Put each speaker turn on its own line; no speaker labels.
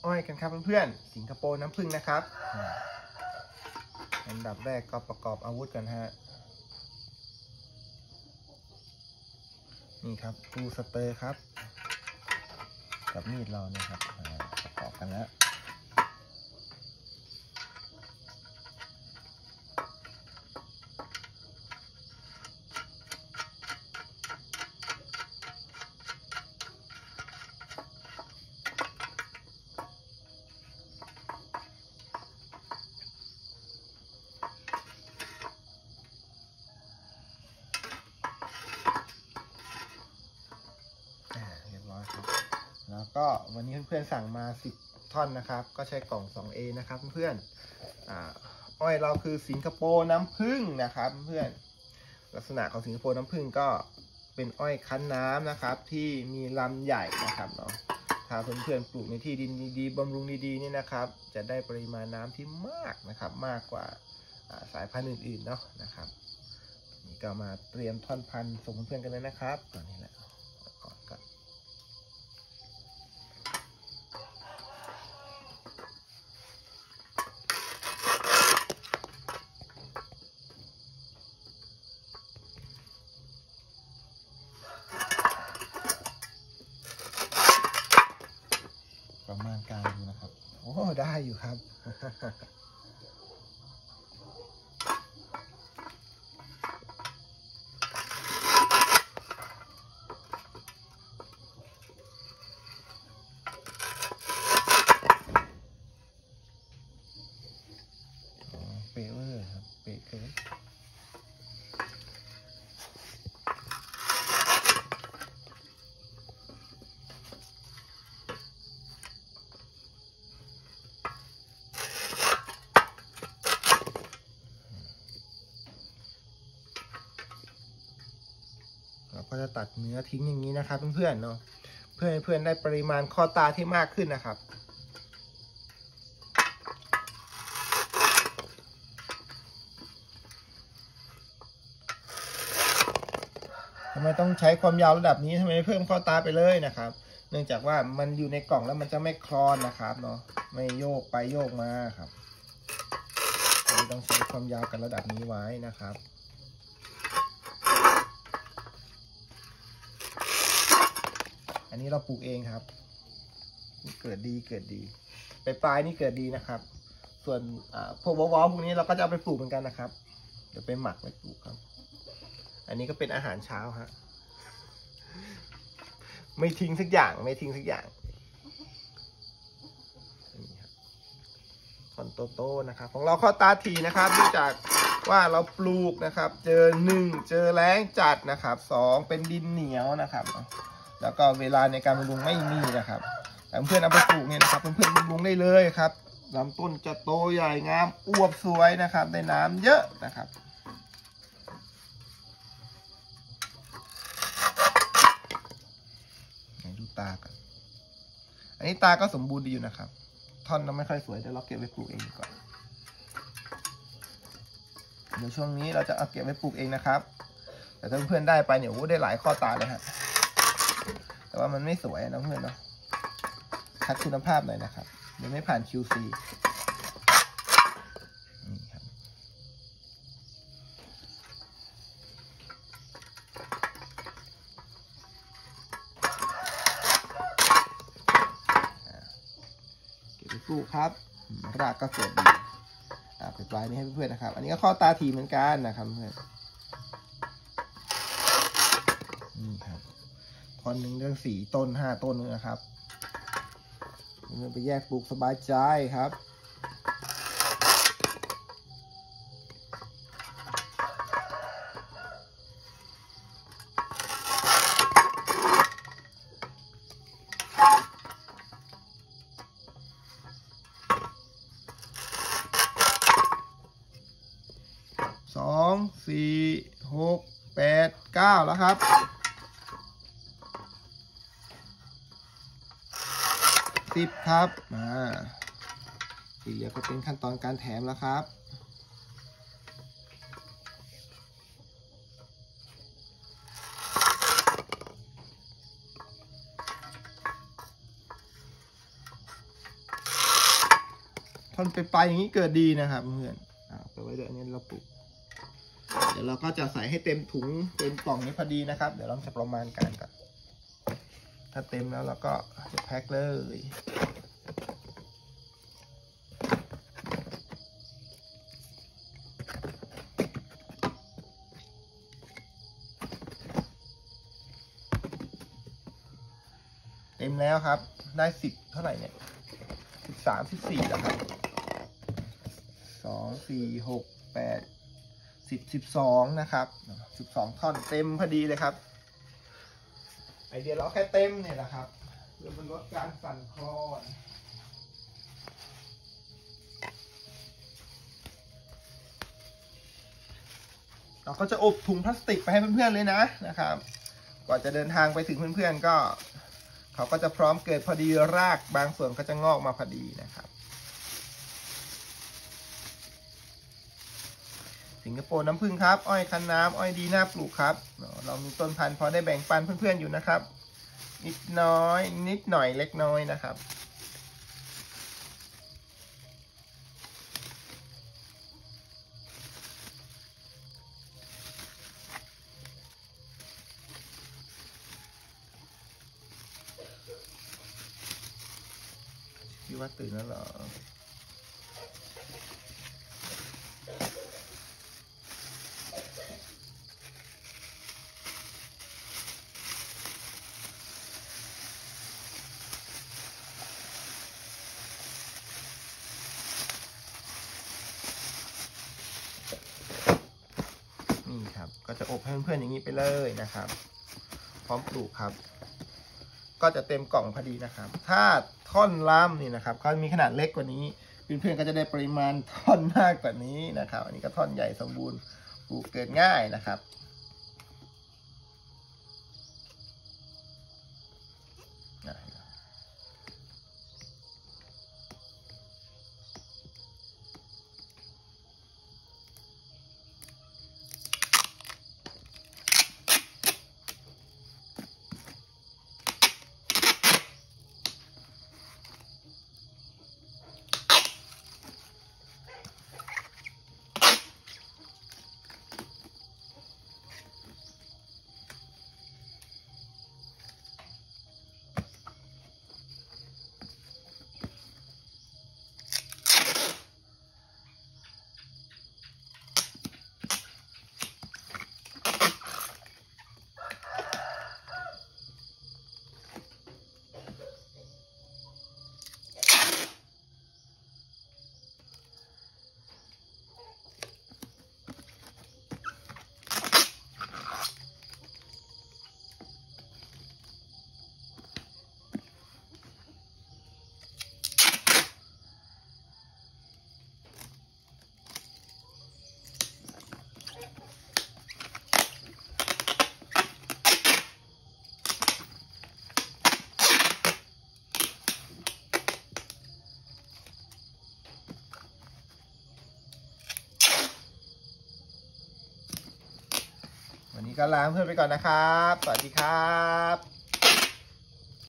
อ้อยกันครับเพื่อนๆสิงคโปร์น้ำผึ้งนะครับอันดับแรกก็ประกอบอาวุธกันฮะนี่ครับปูสเตอร์ครับกับมีดเราเนี่ยครับประกอบกันแล้วแล้วก็วันนี้เพื่อนๆสั่งมา10ท่อนนะครับก็ใช้กล่อง 2A นะครับเพื่อนอ้อยเราคือสิงคโปร์น้ำผึ้งนะครับเพื่อนลักษณะของสิงคโปร์น้ำผึ้งก็เป็นอ้อยคั้นน้ำนะครับที่มีลำใหญ่นะครับเนาะถ้าเพื่อนๆปลูกในที่ดินดีๆบำรุงดีๆนี่นะครับจะได้ปริมาณน้ำที่มากนะครับมากกว่าสายพันธุ์อื่นๆเนาะนะครับนี่ก็มาเตรียมท่อนพันธุ์ส่งเพื่อนๆกันเลยนะครับตอนนี้แหละประมาณการดูนะครับโอ้ได้อยู่ครับเปเวอร์ครับเปเกินเราก็จะตัดเนื้อทิ้งอย่างนี้นะครับเพื่อนๆเนาะเพื่อให้เพื่อนได้ปริมาณข้อตาที่มากขึ้นนะครับทำไมต้องใช้ความยาวระดับนี้ทำไมไม่เพิ่มข้อตาไปเลยนะครับเนื่องจากว่ามันอยู่ในกล่องแล้วมันจะไม่คลอนนะครับเนาะไม่โยกไปโยกมาครับต้องใช้ความยาวกันระดับนี้ไว้นะครับอันนี้เราปลูกเองครับเกิดดีปลายนี่เกิดดีนะครับส่วนพวกวอลพวกนี้เราก็จะเอาไปปลูกเหมือนกันนะครับเดี๋ยวไปหมักไปปลูกครับอันนี้ก็เป็นอาหารเช้าฮะไม่ทิ้งสักอย่างผลโตๆนะครับของเราข้อตาทีนะครับเนื่องจากว่าเราปลูกนะครับเจอ1เจอแล้งจัดนะครับ2เป็นดินเหนียวนะครับแล้วก็เวลาในการบำรุงไม่มีนะครับแต่เพื่อนเอาไปปลูกเนี่ยนะครับเพื่อนๆบำรุงได้เลยครับลำต้นจะโตใหญ่งามอวบสวยนะครับได้น้ำเยอะนะครับดูตากันอันนี้ตาก็สมบูรณ์ดีอยู่นะครับท่อนเราไม่ค่อยสวยเดี๋ยวเราเก็บไว้ปลูกเองก่อนเดี๋ยวช่วงนี้เราจะเอาเก็บไว้ปลูกเองนะครับแต่ถ้าเพื่อนได้ไปเนี่ยโอ้ได้หลายข้อตาเลยฮะแต่ว่ามันไม่สวยนะเพื่อนเนาะคัดคุณภาพหน่อยนะครับมันไม่ผ่าน QC นี่ครับเก็บไปปลูกครับรากก็สวยดีไปปลายนี้ให้เพื่อนๆนะครับอันนี้ก็ข้อตาทีเหมือนกันนะครับเพื่อนนี่ครับท่อนหนึ่งเรื่อง4 ต้น 5 ต้นนะครับเพื่อนไปแยกปลูกสบายใจครับ2 4 6 8 9แล้วครับ10ครับที่เหลือก็เป็นขั้นตอนการแถมแล้วครับท่อนไปปลายอย่างนี้เกิดดีนะครับเพื่อนไปไว้เดี๋ยวนี้เราปลูกเดี๋ยวเราก็จะใส่ให้เต็มถุงเต็มกล่องนี้พอดีนะครับเดี๋ยวเราจะประมาณการก่อนถ้าเต็มแล้วเราก็จะแพ็คเลยเต็มแล้วครับได้10เท่าไหร่เนี่ย13 14แล้วครับ2 4 6 8 10 12นะครับ12ท่อนเต็มพอดีเลยครับไอเดียเราแค่เต็มเนี่ยแหละครับเพื่อมันลดการสั่นคลอนเราก็จะอบถุงพลาสติกไปให้เพื่อนๆเลยนะครับก่อนจะเดินทางไปถึงเพื่อนๆก็เขาก็จะพร้อมเกิดพอดีรากบางส่วนก็จะงอกมาพอดีนะครับสิงคโปร์น้ำผึ้งครับอ้อยคันน้ำอ้อยดีน่าปลูกครับเรามีต้นพันธุ์พอได้แบ่งปันเพื่อนๆอยู่นะครับนิดน้อยนิดหน่อยเล็กน้อยนะครับคิดว่าตื่นแล้วเหรอนี่ครับก็จะอบให้เพื่อนๆอย่างนี้ไปเลยนะครับพร้อมปลูกครับก็จะเต็มกล่องพอดีนะครับถ้าท่อนล่ำนี่นะครับเขามีขนาดเล็กกว่านี้เพื่อนๆก็จะได้ปริมาณท่อนมากกว่านี้นะครับอันนี้ก็ท่อนใหญ่สมบูรณ์ปลูกเกิดง่ายนะครับวันนี้ก็ลาเพื่อนไปก่อนนะครับสวัสดีครับ